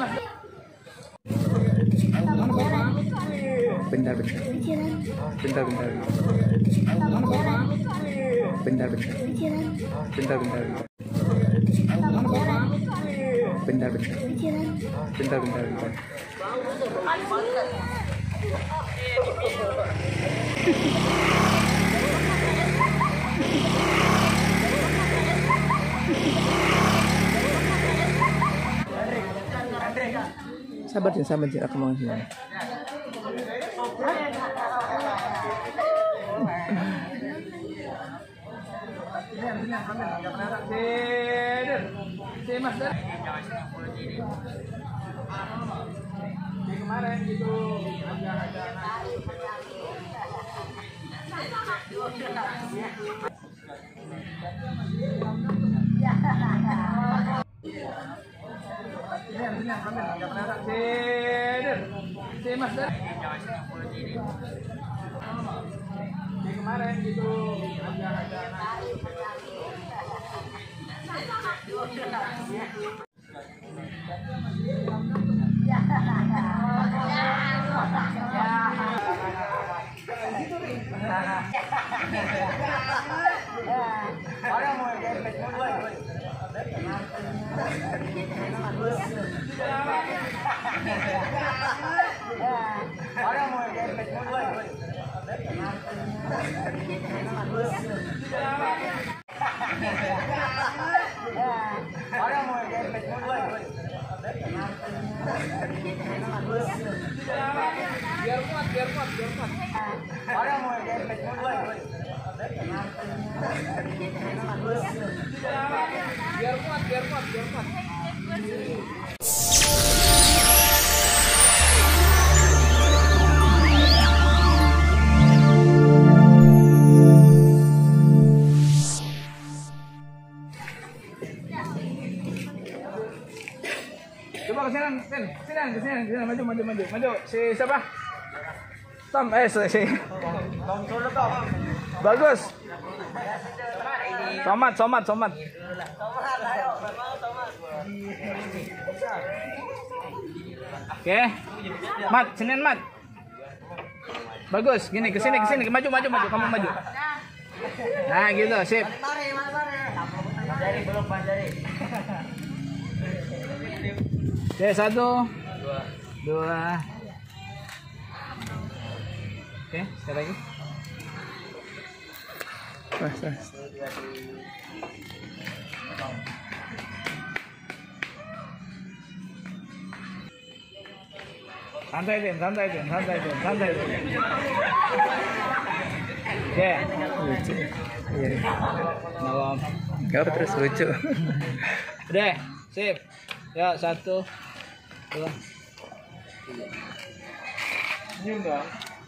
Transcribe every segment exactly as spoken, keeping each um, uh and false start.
Bentar, bentar. Bentar, bentar. Bentar, bentar. Bentar, bentar. Bentar, bentar. Bentar, bentar, bentar. Sabar sih, sabar sih, aku mau sini. Kemarin gitu ada kemarin gitu biar kuat, biar kuat, biar kuat. Orang mau dempet mulai. Biar kuat, biar kuat, biar kuat. Coba ke sini, Ken. Sini, ke sini, sini, maju, maju, maju, maju. Si siapa? Tom, eh, si, si. Tom Solo, Tom. Bagus. Somat, somat, somat. Oke, Mat, sini, Mat. Bagus, gini, ke sini, ke sini, maju, maju, maju, kamu maju. Nah, gitu, sip. Dari belum pandari. Oke, satu, dua, oke, sekali lagi. Pas, pas. Santai Din, santai Din, santai Din, santai Din. Oke, Lucu. Iya. malam. Gak terus lucu. Udah, sip. Ya, satu, dua, senyum dong.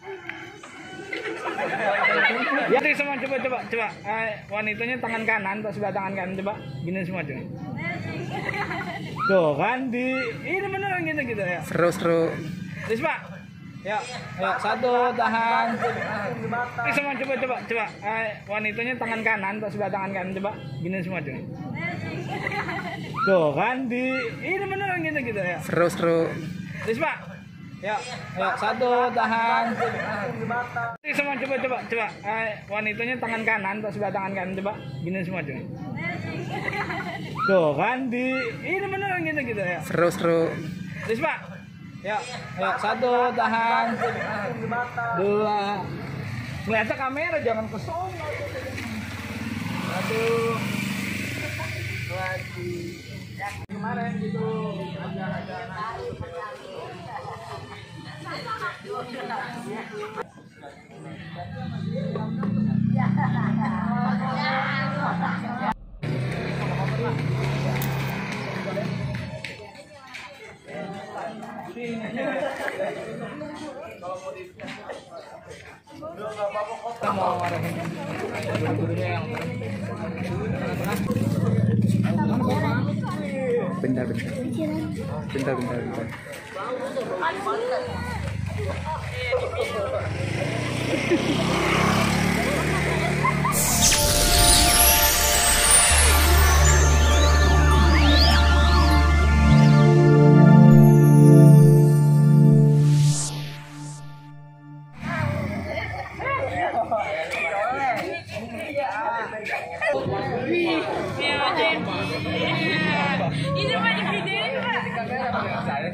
Ya, semua coba, coba, coba. Eh, wanitanya tangan kanan, atau sebelah tangan kanan, coba. Gini semua coba. Tuh kan di, ini beneran gitu gitu ya. Seru-seru. Terus Pak. Ya, ya, satu, tahan. Ini semua coba, coba, coba. Eh, wanitanya tangan kanan, atau sebelah tangan kanan, coba. Gini semua coba. Tuh kan di, ini beneran gitu gitu ya. Seru-seru. Terus Pak. Ya, ya, satu, tahan. Ini semua coba, coba, coba. Eh, wanitanya tangan kanan, atau sebelah tangan kanan, coba. Gini semua coba. Tuh kan di, ini beneran gitu gitu ya. Seru-seru. Terus Pak. Ya, ya, satu, tahan. Dua. Melihatnya kamera, jangan ke sono. Satu. Dua. Kemarin gitu ada ada kita mau arahin guru-gurunya yang Bentar, bentar. Bentar, bentar, bentar.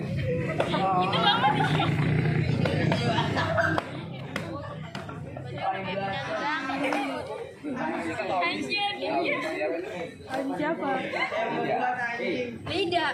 Siapa? Tidak.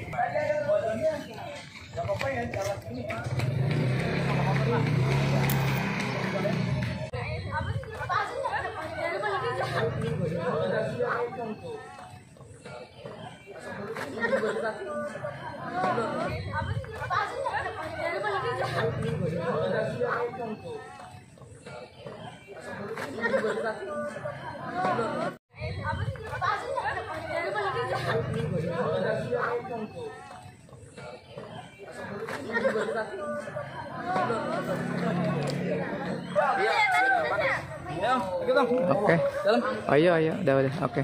Oke. Oh iya, iya, udah, udah. Oke.